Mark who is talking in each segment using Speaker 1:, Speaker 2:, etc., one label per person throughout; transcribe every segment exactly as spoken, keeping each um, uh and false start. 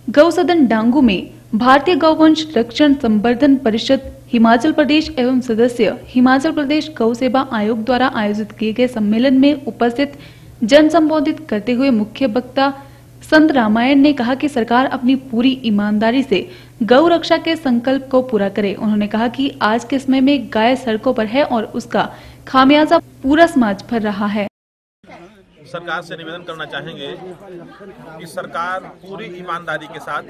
Speaker 1: गौ सदन डांगू में भारतीय गौवंश रक्षण संवर्धन परिषद हिमाचल प्रदेश एवं सदस्य हिमाचल प्रदेश गौ सेवा आयोग द्वारा आयोजित किए गए सम्मेलन में उपस्थित जन संबोधित करते हुए मुख्य वक्ता संत रामायण ने कहा कि सरकार अपनी पूरी ईमानदारी से गौ रक्षा के संकल्प को पूरा करे। उन्होंने कहा कि आज के समय में गाय सड़कों पर है और उसका खामियाजा पूरा समाज भर रहा है।
Speaker 2: सरकार से निवेदन करना चाहेंगे कि सरकार पूरी ईमानदारी के साथ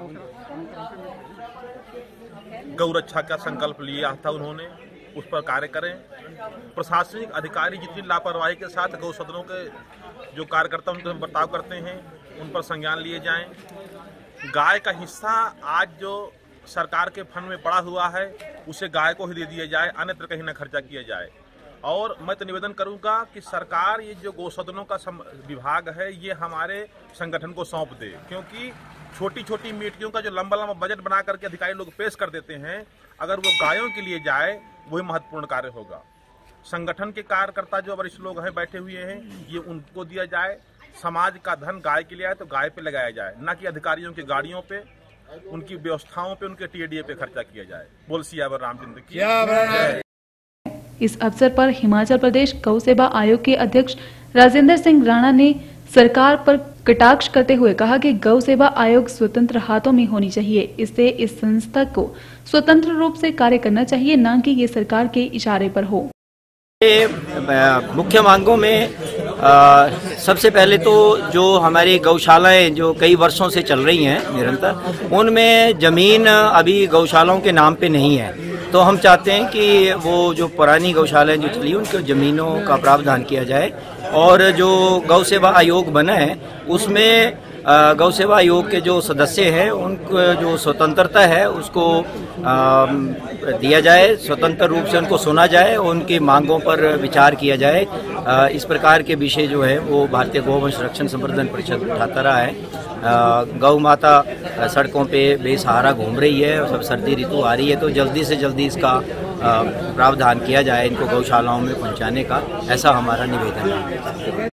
Speaker 2: गौ रक्षा का संकल्प लिया था, उन्होंने उस पर कार्य करें। प्रशासनिक अधिकारी जितनी लापरवाही के साथ गौ सदनों के जो कार्यकर्ता उनके बर्ताव करते हैं उन पर संज्ञान लिए जाएं। गाय का हिस्सा आज जो सरकार के फंड में पड़ा हुआ है उसे गाय को ही दे दिया जाए, अन्यत्र कहीं न खर्चा किया जाए। और मैं तो निवेदन करूंगा कि सरकार ये जो गौसदनों का विभाग है ये हमारे संगठन को सौंप दे, क्योंकि छोटी छोटी मीटिंगों का जो लंबा लंबा बजट बना करके अधिकारी लोग पेश कर देते हैं, अगर वो गायों के लिए जाए वही महत्वपूर्ण कार्य होगा। संगठन के कार्यकर्ता जो वरिष्ठ लोग हैं बैठे हुए हैं ये उनको दिया जाए। समाज का धन गाय के लिए आए तो गाय पे लगाया जाए, न कि अधिकारियों की गाड़ियों पे, उनकी व्यवस्थाओं पे, उनके टीएडीए पे खर्चा किया जाए। बोल सियावर रामचंद्र की।
Speaker 1: इस अवसर पर हिमाचल प्रदेश गौ सेवा आयोग के अध्यक्ष राजेंद्र सिंह राणा ने सरकार पर कटाक्ष करते हुए कहा कि गौ सेवा आयोग स्वतंत्र हाथों में होनी चाहिए। इससे इस संस्था को स्वतंत्र रूप से कार्य करना चाहिए, न कि ये सरकार के इशारे पर हो।
Speaker 3: मुख्य मांगों में आ, सबसे पहले तो जो हमारी गौशालाएं जो कई वर्षों से चल रही हैं निरंतर, उनमें जमीन अभी गौशालाओं के नाम पे नहीं है। तो हम चाहते हैं कि वो जो पुरानी गौशालाएं जो चली उनके जमीनों का प्रावधान किया जाए, और जो गौ सेवा आयोग बना है उसमें गौ सेवा आयोग के जो सदस्य हैं उनको जो स्वतंत्रता है उसको दिया जाए, स्वतंत्र रूप से उनको सुना जाए, उनकी मांगों पर विचार किया जाए। इस प्रकार के विषय जो है वो भारतीय गौवंश रक्षण संवर्धन परिषद उठाता रहा है। गौ माता सड़कों पे बेसहारा घूम रही है, सब सर्दी ऋतु आ रही है, तो जल्दी से जल्दी इसका प्रावधान किया जाए, इनको गौशालाओं में पहुंचाने का, ऐसा हमारा निवेदन है।